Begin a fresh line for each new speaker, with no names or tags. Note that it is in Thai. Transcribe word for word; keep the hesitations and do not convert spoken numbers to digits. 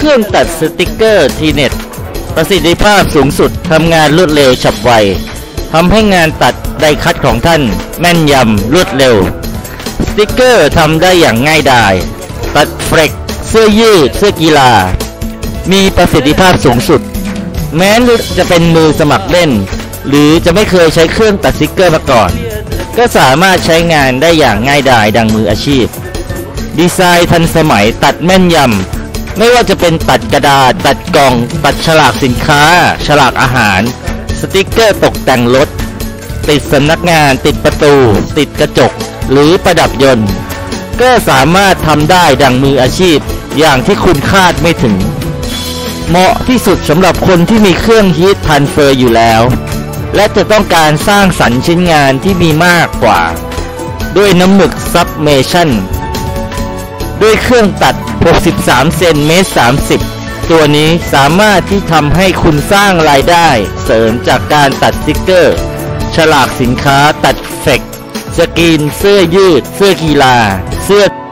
เครื่องตัดสติกเกอร์ทีเน็ตประสิทธิภาพสูงสุดทำงานรวดเร็วฉับไวทำให้งานตัดไดคัตของท่านแม่นยำรวดเร็วสติกเกอร์ทำได้อย่างง่ายดายตัดเฟรกเสื้อยืดเสื้อกีฬามีประสิทธิภาพสูงสุดแม้จะเป็นมือสมัครเล่นหรือจะไม่เคยใช้เครื่องตัดสติกเกอร์มาก่อนก็สามารถใช้งานได้อย่างง่ายดายดังมืออาชีพดีไซน์ทันสมัยตัดแม่นยำไม่ว่าจะเป็นตัดกระดาษตัดกล่องตัดฉลากสินค้าฉลากอาหารสติกเกอร์ตกแต่งรถติดสำนักงานติดประตูติดกระจกหรือประดับยนต์ก็สามารถทำได้ดังมืออาชีพอย่างที่คุณคาดไม่ถึงเหมาะที่สุดสำหรับคนที่มีเครื่องฮีททรานสเฟอร์อยู่แล้วและจะต้องการสร้างสรรค์ชิ้นงานที่มีมากกว่าด้วยน้ำหมึกซับเมชั่นด้วยเครื่องตัดหกสิบสามเซนเมตรสามสิบตัวนี้สามารถที่ทำให้คุณสร้างรายได้เสริมจากการตัดสติกเกอร์ฉลากสินค้าตัดเฟกสกรีนเสื้อยืดเสื้อกีฬาเสื้อ